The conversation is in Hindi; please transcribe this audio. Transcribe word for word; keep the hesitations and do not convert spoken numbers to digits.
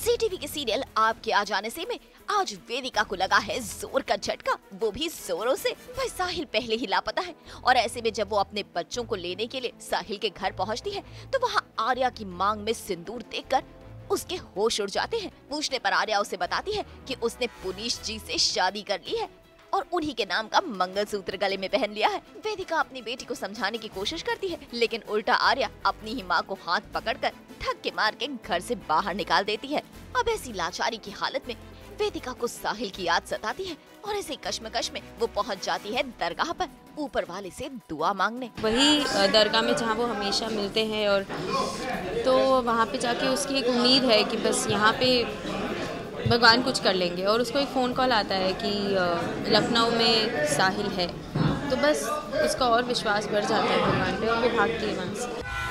जी टीवी के सीरियल आपके आ जाने से में आज वेदिका को लगा है जोर का झटका, वो भी जोरों से। वह साहिल पहले ही लापता है और ऐसे में जब वो अपने बच्चों को लेने के लिए साहिल के घर पहुंचती है तो वहाँ आर्या की मांग में सिंदूर देखकर उसके होश उड़ जाते हैं। पूछने पर आर्या उसे बताती है कि उसने पुनीश जी से शादी कर ली है और उन्हीं के नाम का मंगलसूत्र गले में पहन लिया है। वेदिका अपनी बेटी को समझाने की कोशिश करती है, लेकिन उल्टा आर्या अपनी ही माँ को हाथ पकड़कर धक्के मार के घर से बाहर निकाल देती है। अब ऐसी लाचारी की हालत में वेदिका को साहिल की याद सताती है और ऐसे कश्मकश में वो पहुंच जाती है दरगाह पर ऊपर वाले से दुआ मांगने। वही दरगाह में जहाँ वो हमेशा मिलते हैं, और तो वहाँ पे जाके उसकी एक उम्मीद है कि बस यहाँ पे भगवान कुछ कर लेंगे, और उसको एक फ़ोन कॉल आता है कि लखनऊ में साहिल है, तो बस उसका और विश्वास बढ़ जाता है भगवान पे और वो भागती है वहाँ से।